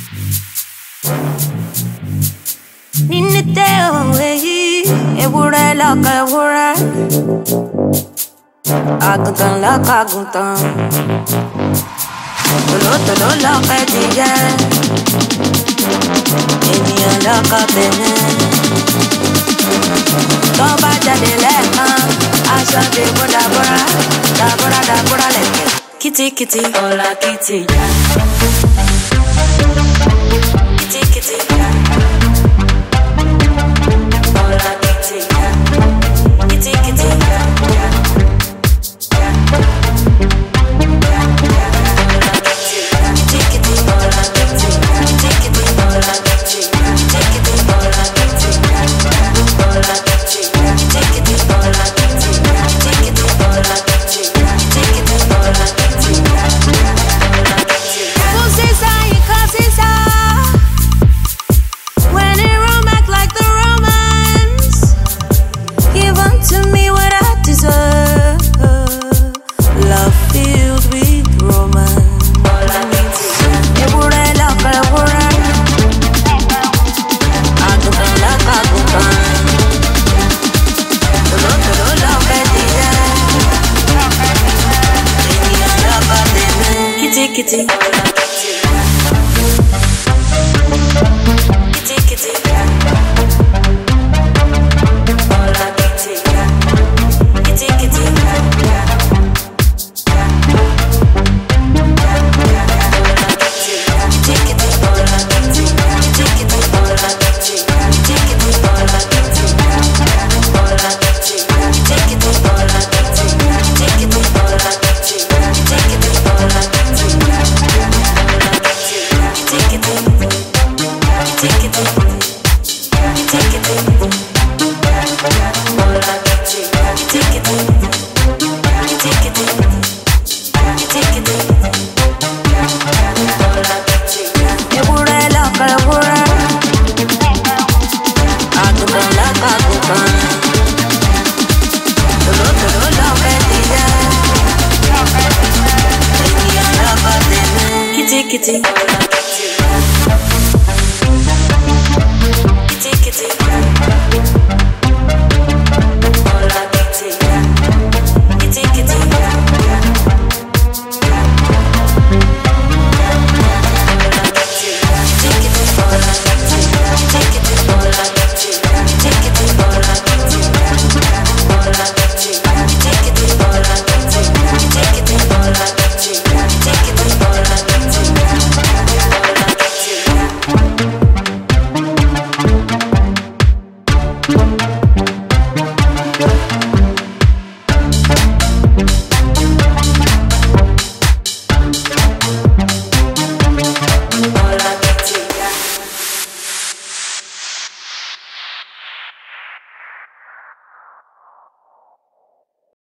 Niniola, ewúrẹ́ lọ́kọ ewúrẹ́, àgùntàn lọ́kọ àgùntàn, tòlótòló lọ́kọ ẹdìyẹ, ènìyàn lọ́kọ tèmi. Tó bá jáde lẹ́ẹ̀kan, aṣọ dìbò dàbúrà, dàbúrà dàbúrà lẹ̀kẹ̀. Kiti kiti, ọ̀la kiti ya. Kiti kiti ya. Ọ̀la kiti ya. Kiti kiti ya. Kiti. Kiti.